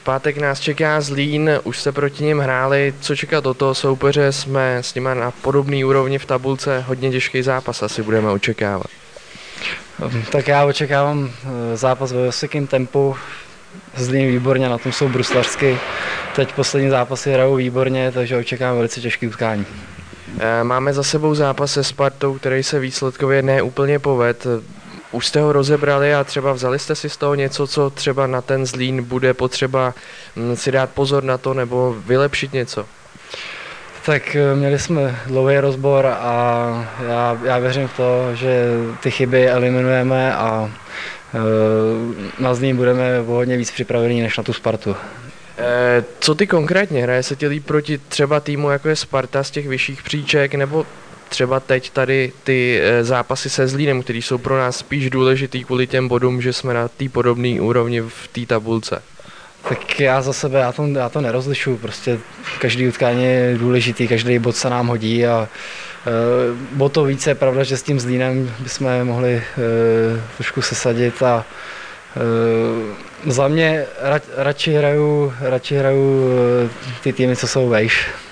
pátek nás čeká Zlín, už jste proti nim hráli, co čekat od toho soupeře, jsme s nimi na podobné úrovni v tabulce, hodně těžký zápas asi budeme očekávat. Tak já očekávám zápas ve vysokém tempu, Zlín výborně, na tom jsou bruslařsky, teď poslední zápasy hrajou výborně, takže očekávám velice těžké utkání. Máme za sebou zápas se Spartou, který se výsledkově ne úplně poved. Už jste ho rozebrali a třeba vzali jste si z toho něco, co třeba na ten Zlín bude potřeba si dát pozor na to nebo vylepšit něco? Tak měli jsme dlouhý rozbor a já věřím v to, že ty chyby eliminujeme a na Zlín budeme o hodně víc připravení než na tu Spartu. Co ty konkrétně? Hraje se ti líp proti třeba týmu jako je Sparta z těch vyšších příček nebo třeba teď tady ty zápasy se Zlínem, které jsou pro nás spíš důležitý kvůli těm bodům, že jsme na té podobné úrovni v té tabulce? Tak já za sebe, já to nerozlišuju, prostě každý utkání je důležitý, každý bod se nám hodí a o to více je pravda, že s tím Zlínem bychom mohli trošku sesadit a za mě radši hraju ty týmy, co jsou vejš.